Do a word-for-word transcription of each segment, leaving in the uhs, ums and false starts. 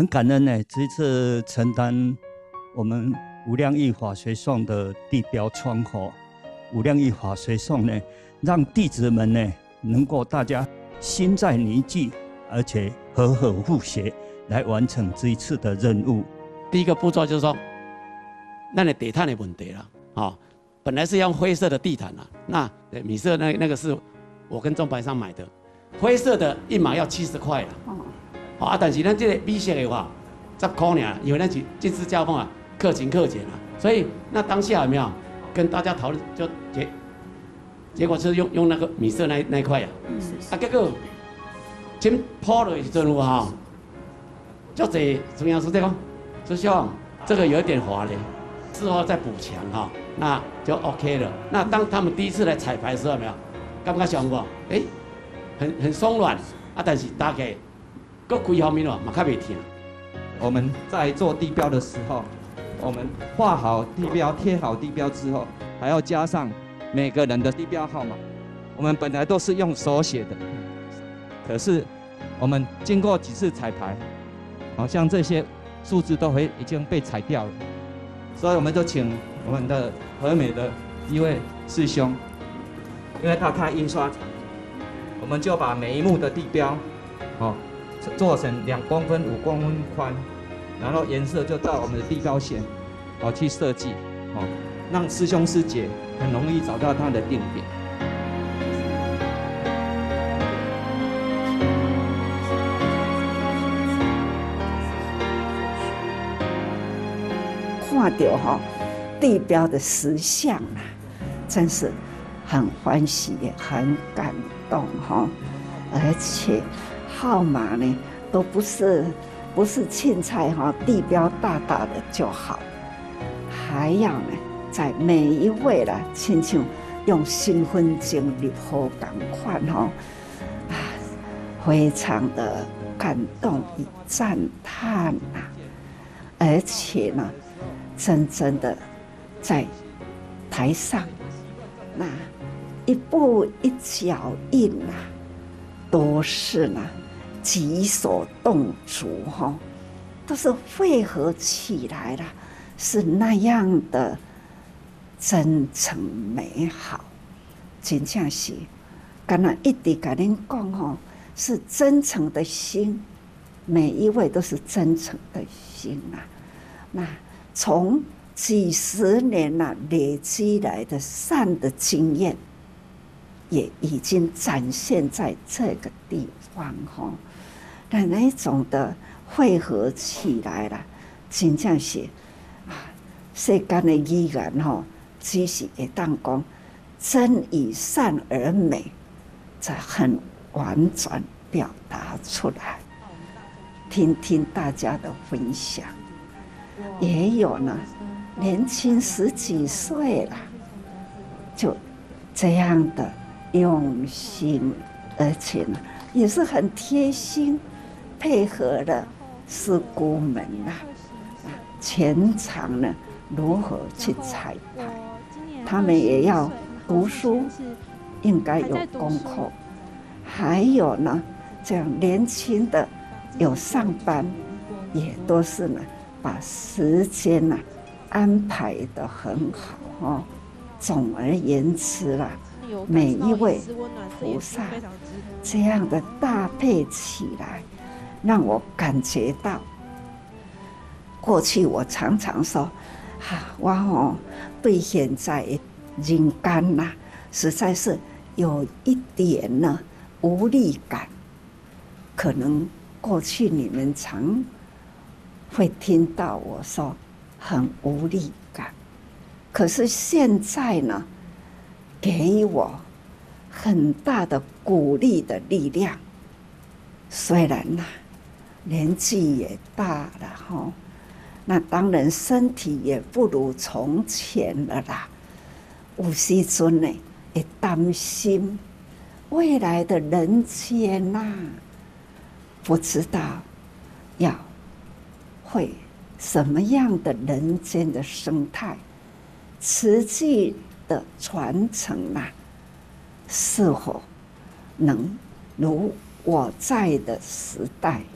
很感恩呢，这一次承担我们无量义法随诵的地标窗口，无量义法随诵呢，让弟子们呢能够大家心在凝聚，而且和和互协来完成这一次的任务。 第一个步骤就是说，那你地毯的问题了，哦，本来是用灰色的地毯啊，那米色那那个是我跟钟牌商买的，灰色的一码要七十块了，哦，啊，但是咱这个米色的话，十块呢，因为咱是金丝加工啊，克勤克俭啊，所以那当下有没有跟大家讨论就结，结果就是用用那个米色那那一块啊，啊，结果真破了的时阵有哈，就这中央师在讲，师兄这个有一点滑嘞，之后再补强哈，那就 OK 了。那当他们第一次来彩排的时候，有没有感觉想过，哎，很很松软啊，但是大概各几方面哦，嘛较袂听。 我们在做地标的时候，我们画好地标、贴好地标之后，还要加上每个人的地标号码。我们本来都是用手写的，可是我们经过几次彩排，好像这些数字都会已经被裁掉了，所以我们就请我们的和美的一位师兄，因为他开印刷厂，我们就把每一幕的地标，哦，做成两公分、五公分宽，然后颜色就照我们的地标线，哦去设计，哦，让师兄师姐很容易找到他的定点。 看到哈地标的实相啊，真是很欢喜，也很感动哈。而且号码呢，都不是不是青菜哈，地标大大的就好，还要呢，在每一位啦，亲像用新婚经历好感款哈，啊，非常的感动与赞叹啊，而且呢。真正的在台上，那一步一脚印啊，都是呢举手动足哈，都是汇合起来了，是那样的真诚美好。真正是，刚才一直跟您讲哈，是真诚的心，每一位都是真诚的心啊，那。从几十年呐累积来的善的经验，也已经展现在这个地方哈。那那种的汇合起来了，真正是啊，世间的语言哈，只是会当讲真以善而美，才很婉转表达出来。听听大家的分享。也有呢，年轻十几岁了，就这样的用心，而且呢也是很贴心，配合了师姑们呐，啊，全场呢如何去彩排，他们也要读书，应该有功课，还有呢，这样年轻的有上班，也都是呢。把时间呐、啊、安排得很好哦。总而言之啦，每一位菩萨这样的搭配起来，让我感觉到，过去我常常说，哈、啊，我哦对现在人间呐、啊，实在是有一点呢无力感。可能过去你们常。会听到我说很无力感，可是现在呢，给我很大的鼓励的力量。虽然呐、啊，年纪也大了哈，那当然身体也不如从前了啦。有时阵呢，会担心未来的人间呐、啊，不知道要。会什么样的人间的生态，持续的传承啊？是否能如我在的时代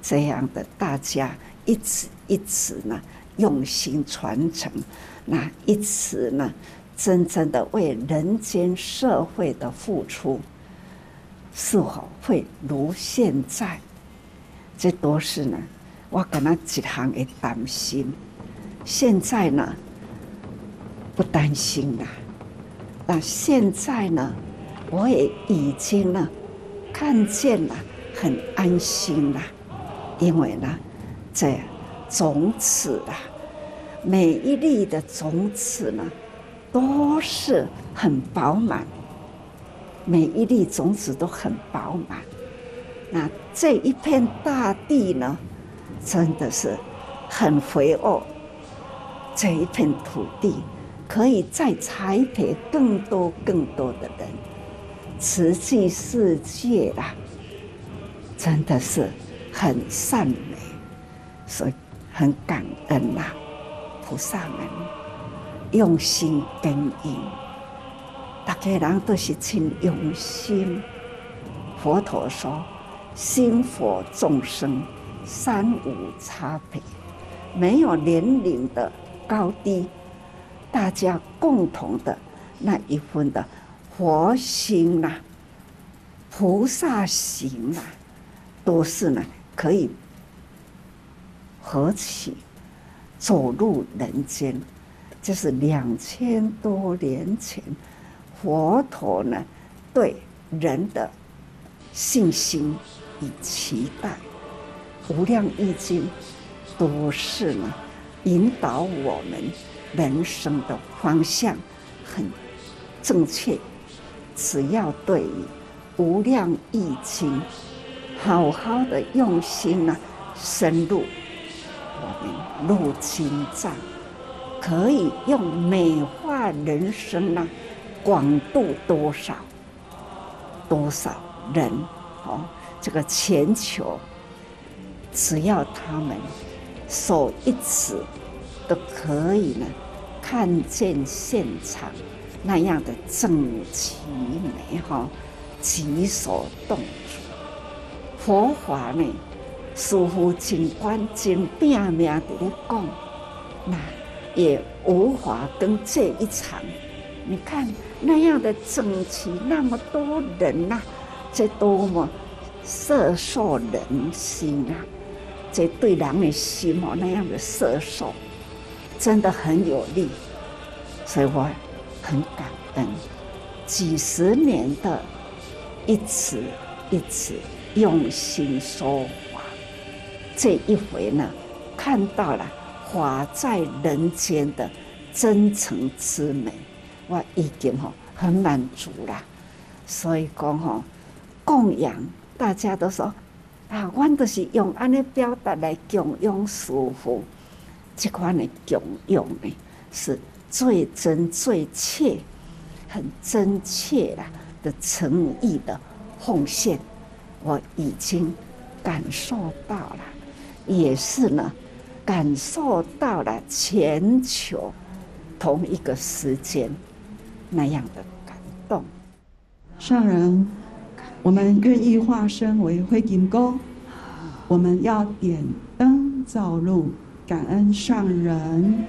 这样的大家一直一直呢用心传承，那一直呢真正的为人间社会的付出，是否会如现在？这都是呢，我跟他一行的担心。现在呢，不担心了。那现在呢，我也已经呢看见了，很安心了。因为呢，这种子啊，每一粒的种子呢，都是很饱满，每一粒种子都很饱满。那这一片大地呢，真的是很肥沃。这一片土地可以再栽培更多更多的人，慈济世界啦，真的是很善美，所以很感恩啦、啊，菩萨们用心耕耘，大家人都是真用心。佛陀说，心佛众生三无差别，没有年龄的高低，大家共同的那一份的佛心呐、啊、菩萨行呐、啊，都是呢可以合起走入人间。这是两千多年前佛陀呢对人的信心与期待，无量易经都是呢引导我们人生的方向很正确。只要对于无量易经好好的用心呢、啊、深入，我们入经藏可以用美化人生呢、啊、广度多少多少人哦，这个全球只要他们手一指都可以呢看见现场那样的整齐美哈，己所动足。佛法呢，似乎真关真拼命的在讲，那也无法跟这一场。你看那样的整齐，那么多人呐、啊，这多么摄受人心啊！这对人的心哦，那样的摄受，真的很有力，所以我很感恩，几十年的一直一直用心说法，这一回呢，看到了法在人间的真诚之美，我已经吼很满足了。所以讲吼，供养大家都说。啊，阮都是用安尼表达来供养师父，这款的供养呢，是最真最切、很真切啦的诚意的奉献，我已经感受到了，也是呢，感受到了全球同一个时间那样的感动。 上人。我们愿意化身为灰金钩，我们要点灯照路，感恩上人。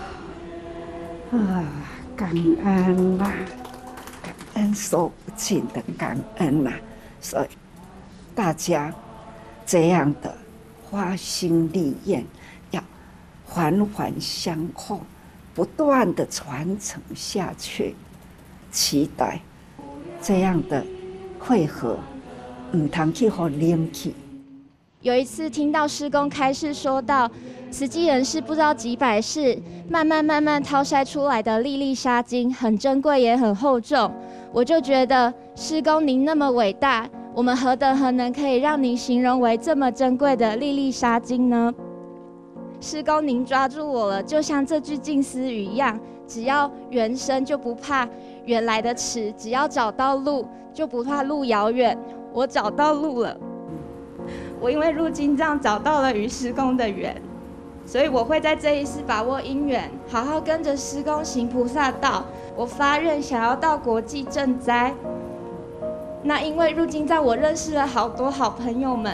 啊，感恩啦、啊，感恩说不尽的感恩啦、啊。所以大家这样的发心立愿，要环环相扣，不断的传承下去，期待这样的。会合，唔通去互冷气。 有一次听到师公开示说到，慈济人是不知道几百世慢慢慢慢淘筛出来的粒粒沙金，很珍贵也很厚重。我就觉得师公您那么伟大，我们何德何能可以让您形容为这么珍贵的粒粒沙金呢？师公您抓住我了，就像这句静思语一样，只要原生就不怕原来的迟，只要找到路。就不怕路遥远，我找到路了。我因为入经藏找到了与师公的缘，所以我会在这一世把握因缘，好好跟着师公行菩萨道。我发愿想要到国际赈灾。那因为入经藏，我认识了好多好朋友们，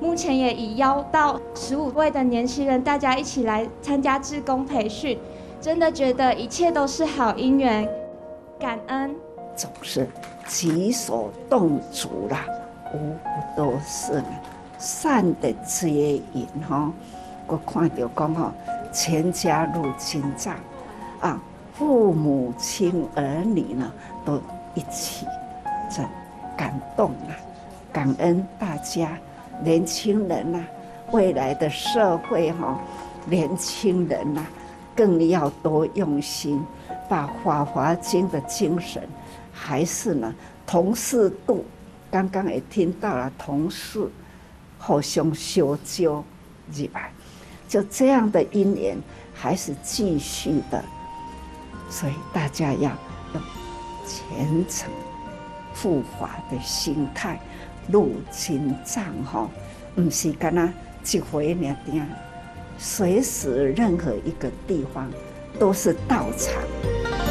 目前也已邀到十五位的年轻人，大家一起来参加志工培训，真的觉得一切都是好姻缘，感恩。 总是己所动足啦，无不都是善的接引哈。我看到讲哈，全家入经藏啊，父母亲儿女呢都一起，这感动啊，感恩大家年轻人呐、啊，未来的社会哈，年轻人呐、啊、更要多用心，把《法华经》的精神。还是呢，同事度，刚刚也听到了，同事互相相交入来，就这样的因缘还是继续的，所以大家要用虔诚护法的心态入经藏哈，不是干那一回尔定，随时任何一个地方都是道场。